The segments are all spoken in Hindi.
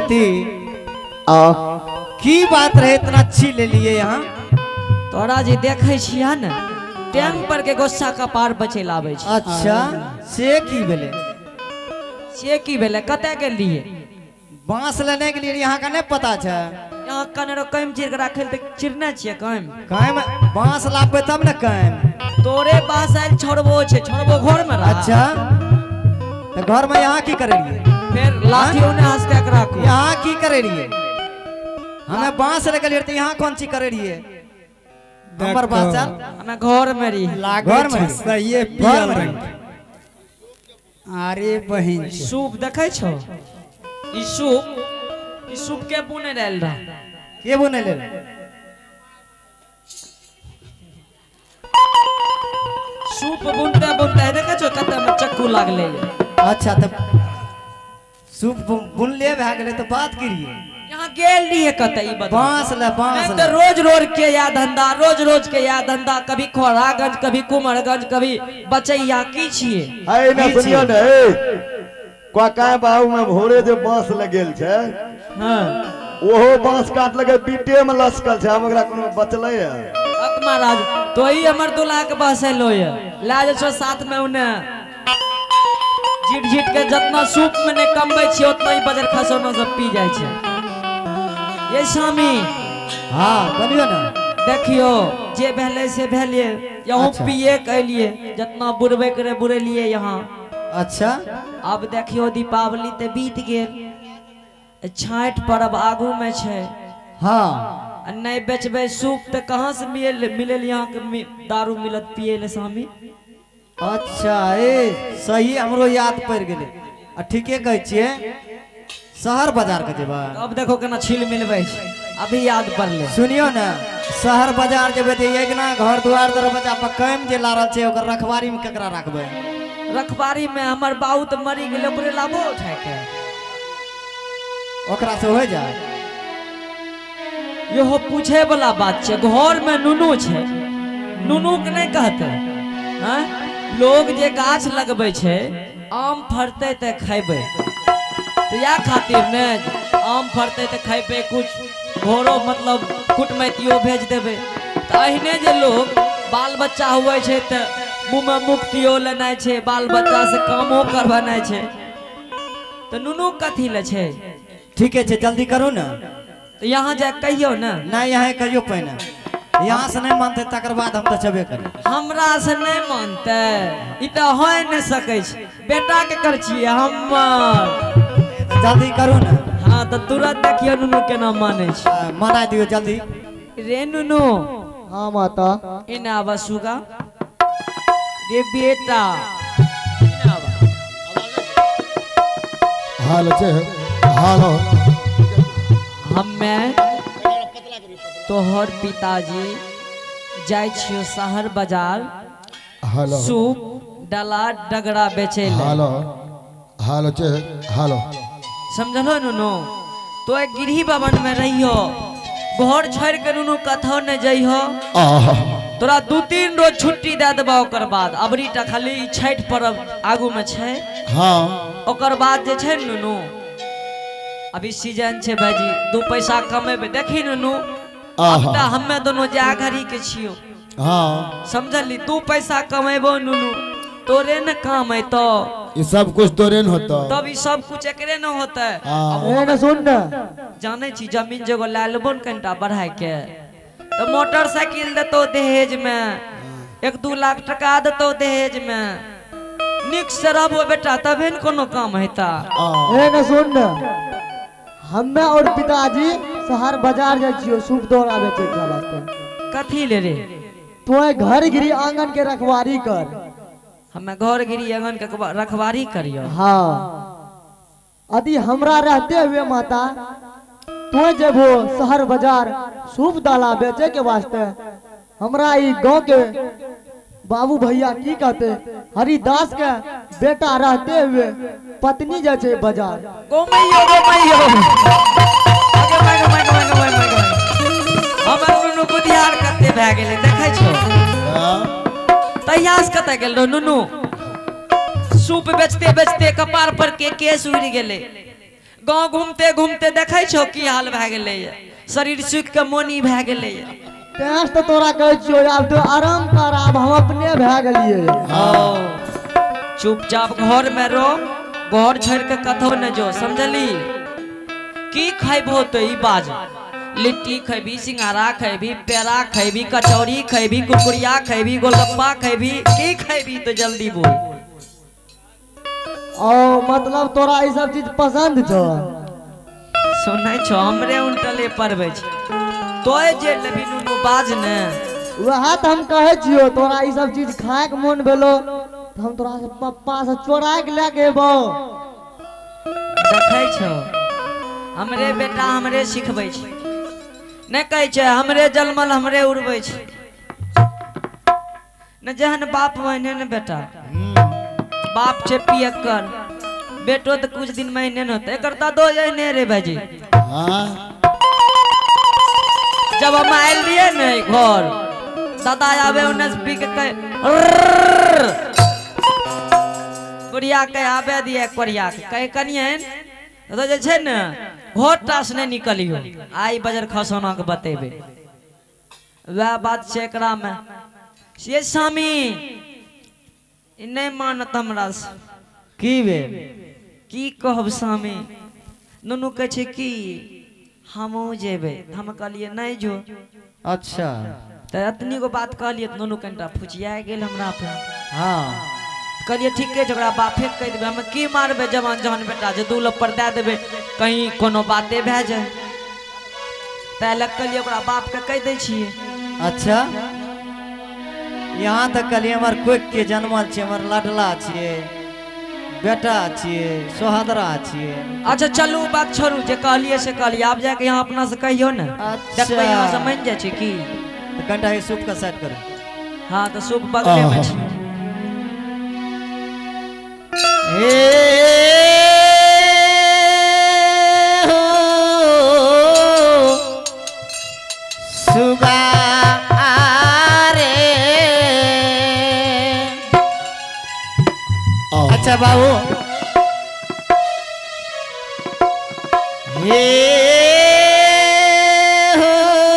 बेटी की बात रहे इतना अच्छी ले लिए यहाँ तोरा जी देखे छिया न टाइम पर के गोस्सा कपार बचे लावे छी। अच्छा से की भेले से की भेले कते के लिए बांस लेने के लिए यहाँ का नहीं पता है यहाँ कनेरो कम चीर के रखे त चिरने छिए कम कम बांस लाबे तब न कम तोरे पास आयल छोड़बो छे छोड़बो घर में रहा। अच्छा तो घर में यहाँ की करे लिए फिर लाठियों ने हंस के रखो यहाँ की करे लिए हमें बांस लेके लिए यहाँ कौन सी करे लिए नंबर बात चल हमें घर में रही घर में सही है पियल रंग अरे बहन सूप देखे छो ई सूप के बुने डाल रहा के बुने ले सूप बुनते बुनते देखे छो कते में चक्कू लागले। अच्छा तो सूप बुन ले भा गेले तो बात करिए यहाँ गेल नहीं है कते ई बता बांस ले बांस तो रोज रोज के या धंधा रोज रोज के या धंधा कभी खोरागंज कभी कुमरगंज कभी बचैया की छिए है ना सुनियो ने का बाबू में भोरे जे बांस लगेल छे हां ओहो बांस काट लगे पीटे में लसकल छे हम एकरा कोनो बचले है अक महाराज तो ही हमर दूल्हा के बसे लोय ला जे छो साथ में उने झिट झिट के जितना सूप में ने कमबै छी उतना ही बजर खसोनो सब पी जाय छे। ये स्वामी हाँ बनियो ना देखियो जे भेले से भेले यहूं अच्छा। पिए के लिए जितना बुरबे करे बुरे लिए यहाँ। अच्छा अब देखियो दीपावली ते बीत गेल छठ पर्व आगू में छे हाँ नहीं बेचबे सूप तो कहाँ से मिले यहाँ के दारू मिलत पिए ले स्वामी। अच्छा ए सही हमरो याद पड़ गेले आ ठीके कहै छिए शहर बाजार के जेबा अब देखो केना छील मिलबै छै अभी याद पड़ले सुनियो ना शहर बाजार जेबे त एक ना घर दुआर दरवाजा पर कम जे लारल छै ओकर रखवारी में केकरा रखबै रखबारी में हमर बाऊ तो मरी गेले ओकरे लाबो उठा के ओकरा से हो जाए यो पूछे वाला बात छै घर में नुनू छै नुनू के नहीं कहते हैं लोग जे गाछ लगबै छै आम फरते त खैबै तो या खातिर ने आम फरते तो खेबे कुछ घरो मतलब कुटमैतियो भेज देबे तो अहिने जे लोग बाल बच्चा हुए छे तो मुँह में मुक्तियो लेना छे बाल बच्चा से कामो करवाना छे तो नुनू कथी ले छे ठीके छै जल्दी करू ना तो यहाँ जा कहियो ना नहीं यहाँ कहियो पहिने यहाँ से नहीं मानते तकर बाद हम तो चबे करी हमरा से नहीं मानते ई तो हो नहीं सकै छै बेटा के कर छिए हमर जल्दी करू ना हाँ तो तुरंत देखियो नुनू केना माने छै मना दियो जल्दी रे नुनू हाँ माता इना बसुगा रे बेटा हाल छे हालो हमें तोहर पिताजी जाय छियो शहर बाजार हालो सूप डला डगरा बेचे ले हालो हालो छे हालो समझलो नुनू तो एक गिरही भवन में रहियो घर छोड़ के नुनू कथो न जइहो तोरा 2-3 रोज छुट्टी दे देबा ओकर बाद अबरी टा खाली छठ पर्व आगू में छै हाँ ओकर बाद जे छै नुनू अभी सीजन छै भाजी 2 पैसा कमेबे देखी नुनू अपना हमें दोनों जा घरी के छियो हाँ समझली 2 पैसा कमेबो नुनू तोरे न काम है तो ये सब कुछ तोरे न होता तब ई सब कुछ एकरे न होता ए ना सुन ना जाने छी जमीन जगह ला लेबो न कनिटा बढ़ाई के तो मोटरसाइकिल देतो दहेज में 1-2 लाख टका देतो दहेज में निक से रहबो बेटा तबे न कोनो काम हेता। ए ना सुन ना हमें और पिताजी शहर बाजार जाय छियो सूप दौड़ा बेचे के वास्ते कथी ले रे तो घर गिरी आंगन के रखवारी कर हमें घर गिरी आंगन के रखवारी करियो। हाँ यदि हमरा रहते हुए माता तो जबो शहर बाजार सूप दाला बेचे के वास्ते हमरा ई गांव के बाबू भैया की कहते हरिदास के बेटा रहते हुए पत्नी जाय छे बाजार गोमैयो गोमैयो आगे मागे मागे मागे मागे हमर नुनू बुधियार कते भए गेलै देखै छो तहियास कते गेल रहो नुनू सूप बेचते बेचते कपार पर के केस उड़ गेले गांव घूमते घूमते देखे छो की हाल भए गेले शरीर सुख के मोनी भए गेले तेज तो तोरा कहै छियो आब तो आराम कर, आब हम अपने भए गेलिए। चुपचाप घर में रहो, घर छोड़ के कतौ न जो, समझली? की खैबो तो ई बाज, लिट्टी खैबी, सिंघारा खैबी, पेड़ा खैबी, कचौड़ी खैबी, कुरकुरिया खैबी, गोलगप्पा खैबी, की खैबी तो जल्दी बोल। ओ मतलब तोरा ई सब चीज पसंद छो? सुनै छो हमरे उल्टले परबै छै, तोय जे लेबी नुनू बाज ने। वह तो हम कहै छियो तोरा ई सब चीज खाए के मन भेलो तो हम तोरा से पप्पा से चोरा के लेके एबो। देखै छो हमरे बेटा हमरे सिखबै छै, नहीं कहै छै हमरे जलमल हमरे उड़बै छै, न जहन बाप वहने न बेटा। बाप छै पियक्कर, बेटो तो कुछ दिन महीने न होते, एकर दादो एहने रे भाजी। जब हम आयल रहिए न घर, दादा आवे उन्ने से पी के बुढ़िया के आवे दिए कोरिया के कहे कनियन तो जे छै न घोटा से नहीं निकलियो, आई बजर खसौना के बतेबे। वह बात छै एकरा में से स्वामी नहीं मानत हमरा से। की बे की कहब स्वामी? नुनू कहे छै की हमहू जेबे, हम कहलिए नहीं जो। अच्छा तो इतनी को बात कहलिए नुनू कनिटा फुचिया गेल हमरा पे। हाँ कहलिए ठीक है ओकरा बापे कह देबे, हम की मारबे जवान जवान बेटा जे दू लप्पर दे देबे कहीं कोनो बाते भए जाए, तै लग कहलिए ओकरा बाप के कह दै छिए। अच्छा यहाँ तक कहलिए हमार कोई के जन्मल छे, हमार लाडला छे, बेटा छे, सोहदरा छे। अच्छा चलू बात छोड़ू, जे कहलिए से कहलिए, आप जाके यहाँ अपना से कहियो न। अच्छा। देखबै यहाँ से मान जाए छै की। तो कनिटा ये सूप का सेट करो। हाँ तो सूप बगले में छै। अच्छा बाबू हे हो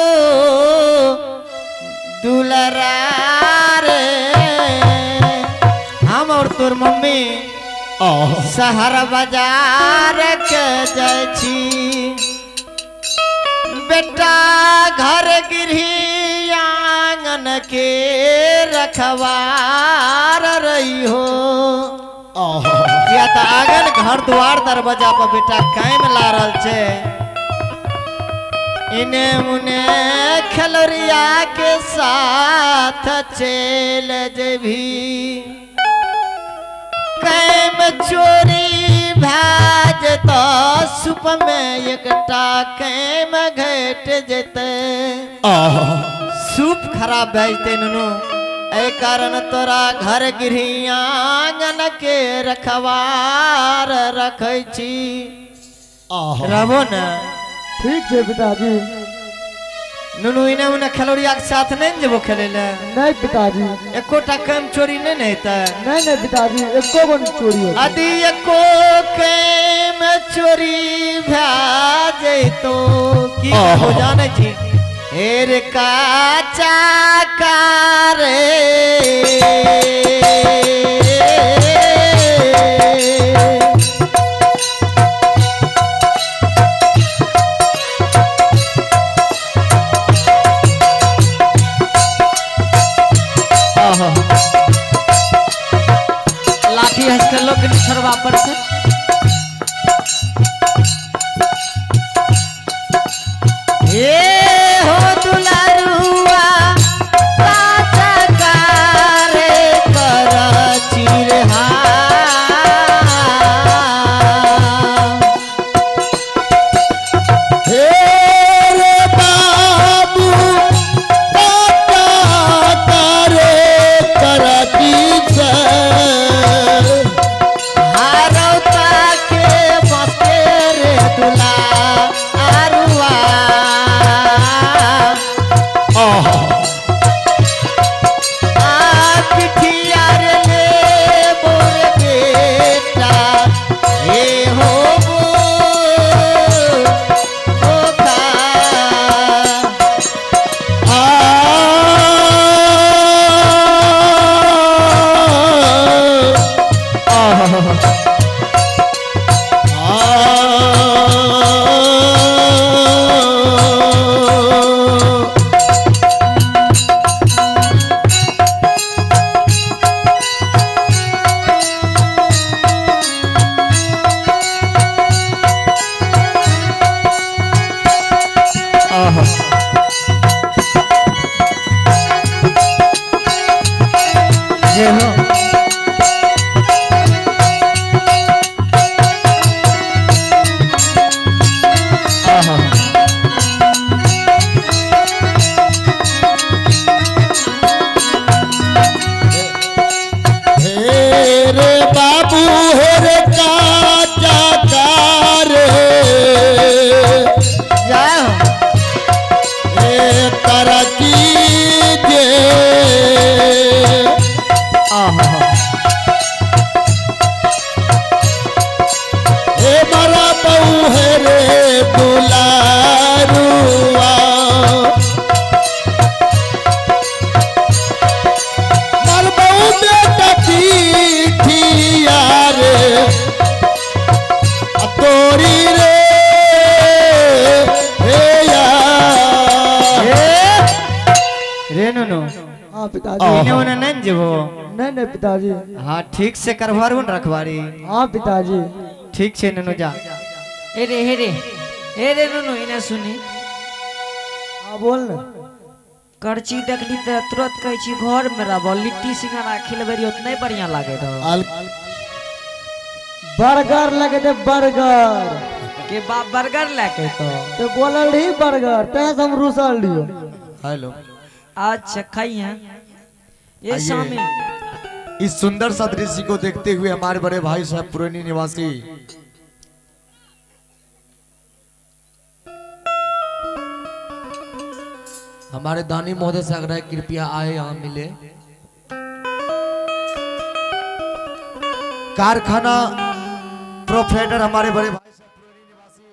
दुलरा रे, हम और तोर मम्मी शहर बाजार के जाय छी, बेटा घर गिरही आंगन के रखवार रही हो। या तो आंगन घर द्वार दरवाजा पर बेटा कायम ला रहल छे, इने मुने खलरिया के साथ चल जेभी, कैम चोरी भाज तो सुप में एकटा कैम घट जेते, सूप खराब भेजते नुनू, ए कारण तोरा घर गृह आंगन के रखवार रखै छी। रहबो न ठीक है पिताजी। नुनू इने उन्हें खलोरिया के साथ नहीं जेबो खेले ले? नहीं पिताजी। एकोटा काम चोरी नहीं हेतै? नहीं नहीं पिताजी, एको गो चोरी होतै। यदि एको काम चोरी भए जैतो की हो जाने छी, हेर काचा कारे लाठी हंस के लोग निछरवा पर से ये हो दुलारुआ काचा कारे कर चिरहा, हे रे बाबू काका तारे करती से, हारौता के बसे रे दुलारुआ जय हो। आहा। हे रे बाबू हे रे काचा रे जय हो। हे तरक्की जे आहा। हे मारा बहू है रे दुलारुआ मर बहू बेटा पीठिया रे तोरी रे हे यार रे नुनू हाँ पिताजी। इन्होंने नहीं जबो। नहीं पिताजी। हाँ ठीक से करवारू न रखवारी। हाँ पिताजी। ठीक से नुनू जा। हे रे नुनू इन्हें सुनी हाँ बोल न। करची देखली तो तुरंत कही छी घर में रहो लिट्टी सिंघाड़ा खिलबेरी उतने बढ़िया लागे रहो बर्गर लगे थे बर्गर के बाप बर्गर लेके तो बोलल रही बर्गर तैसे हम रुसल लियो। हेलो अच्छा खाई हैं ये आइए। शामिल इस सुंदर सा दृश्य को देखते हुए हमारे बड़े भाई साहब पुरानी निवासी हमारे दानी महोदय से आग्रह है, कृपया आए यहाँ मिले। कारखाना प्रोप्राइटर हमारे बड़े भाई साहब पुरानी निवासी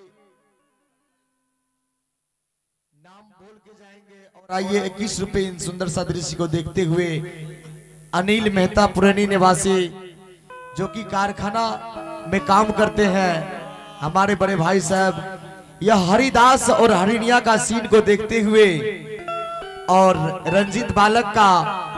नाम बोल के जाएंगे और आइए 21 रुपए इन सुंदर सा दृश्य को देखते हुए अनिल मेहता पुरानी निवासी जो कि कारखाना में काम करते हैं हमारे बड़े भाई साहब यह हरिदास और हरिणिया का सीन को देखते हुए और रंजीत बालक का